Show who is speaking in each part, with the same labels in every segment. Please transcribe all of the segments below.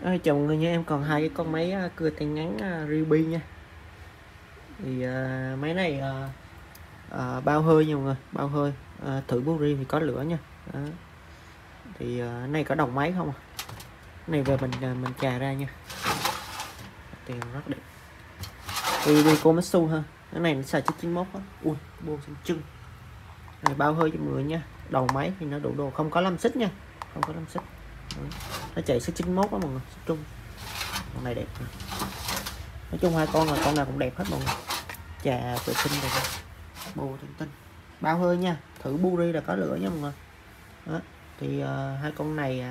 Speaker 1: Chào mọi người nha, em còn hai cái con máy cưa tay ngắn Ryobi nha. Thì máy này bao hơi nha mọi người, bao hơi thử buri thì có lửa nha. Đó. Thì này có đồng máy không à? Này về mình chà ra nha. Tiền rất đẹp. Ryobi Komatsu ha. Cái này nó xài chip 91 á. Ui, buông xong chân. Này bao hơi cho mọi người nha. Đầu máy thì nó đủ đồ, không có 5 xích nha. Không có 5 xích. Nó chạy số 91 á mọi người, số trung. Con này đẹp. Nói chung hai con là con nào cũng đẹp hết mọi người. Chà vệ sinh rồi, bồ tinh tinh, bao hơi nha, thử buri là có lửa nha mọi người. Đó. Thì hai con này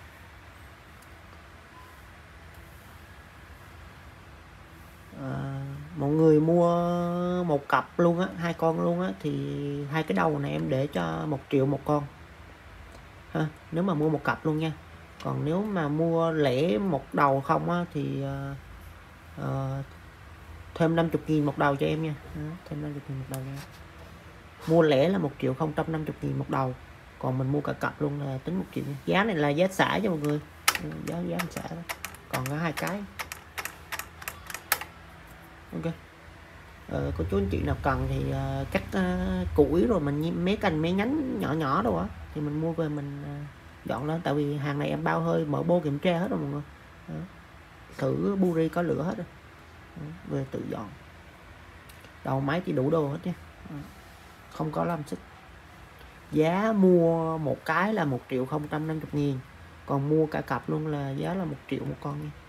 Speaker 1: mọi người mua một cặp luôn á, hai con luôn á, thì hai cái đầu này em để cho 1 triệu một con ha, nếu mà mua một cặp luôn nha. Còn nếu mà mua lẻ một đầu không á thì thêm 50.000 một đầu cho em nha. Đó, thêm 50.000 một đầu nha. Mua lẻ là 1.050.000 một đầu, còn mình mua cả cặp luôn là tính 1 triệu. Giá này là giá xả cho mọi người, giá xả đó. Còn có hai cái. Ok. Cô chú anh chị nào cần thì cắt củi rồi mình mấy cành mấy nhánh nhỏ nhỏ đâu á thì mình mua về mình dọn lên, tại vì hàng này em bao hơi mở bô kiểm tra hết rồi mọi người. Đó. Thử buri có lửa hết rồi. Đó. Về tự dọn, đầu máy thì đủ đồ hết nha. Đó. Không có 5 xích. Giá mua một cái là 1.050.000, còn mua cả cặp luôn là giá là 1 triệu một con nha.